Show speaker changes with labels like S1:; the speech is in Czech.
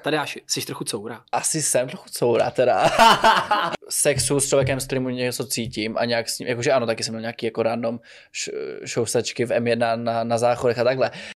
S1: Tady jsi trochu coura.
S2: Asi jsem trochu coura teda. Sexu s člověkem, s kterým něco cítím a nějak s ním, jakože ano, taky jsem měl nějaký jako random šousačky v M1 na záchodech a takhle.